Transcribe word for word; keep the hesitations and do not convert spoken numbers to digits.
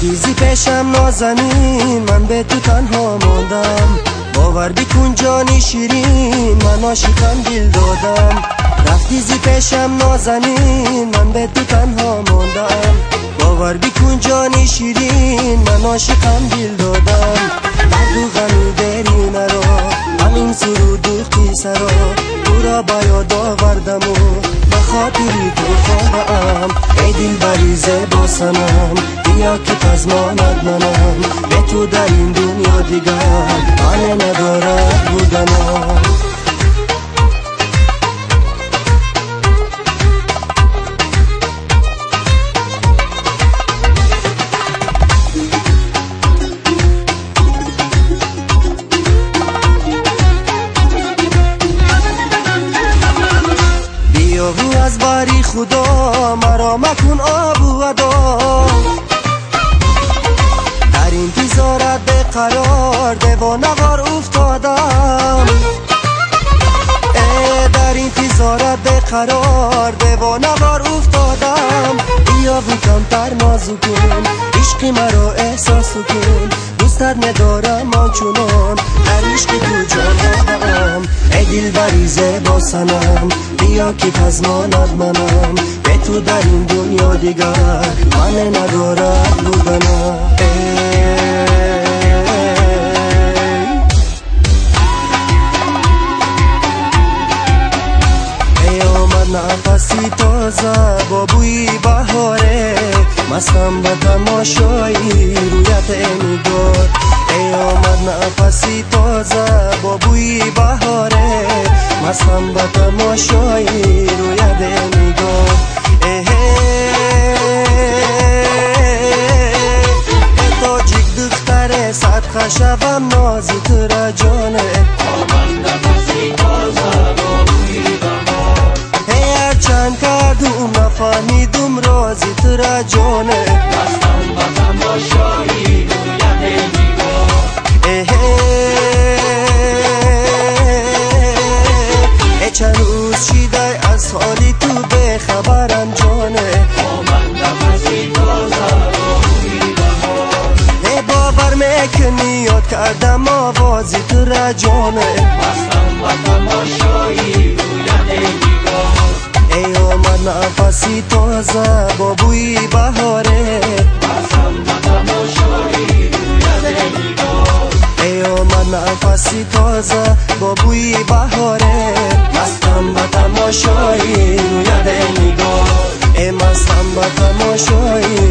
رفتی پیشم نازنین، من به تو تنها ماندم. باور بکن جانی شیرین، من عاشقم دل دادم. رفتی زی پیشم نازنین، من به تو تنها ماندم. باور بکن جانی شیرین، من عاشقم دل دادم. درد و غمی بری مرا، همین سرود و قصه را تو را با یاد آوردم و به خاطری تو خواهم. ای دل بریزه با سنم، بیا که پزماند منم. به تو در این دنیا دیگر آنه ندارد بودنم. بیا از باری خدا مرا مکن آب و ادا. در انتظارت به قرار دیوانوار افتادم. ای در انتظارت به قرار دیوانوار افتادم. بیا و کمتر نازو کن، عشق مرا احساس کن. دوستت ندارم آنچنان، در عشق تو جان دادم. ای دل بریزه با سنم، بیا که پزماند منم. به تو در این دنیا دیگر آنه ندارد بودنم. ای آمد نفسی تازه با بوی بهاره، مستم به تماشایی رویت نگار. ای آمد نفسی تازه با بوی بهاره، مستم به تماشایی رویت نگار. ای تاجیک دختر صدقه شوم نازت را جانه. آمد نفسی تازه با بوی بهار، ای هرچند کردم نفهمیدم رازت را جانه. مستم به تماشایی رویت نگار. ای چند روز شیده از حالی تو به خبرم جانه. آمد نفسی تازه با بوی بهار، ای باور میکنی یاد کردم آوازت را جانه. مستم به تماشایی رویت نگار. ای آمد نفسی تازه با بوی بهاره، مستم به تماشایی رویت نگار. ای آمد نفسی تازه با بوی بهاره. مستم به تماشایی رویت نگار. ای مستم به تماشایی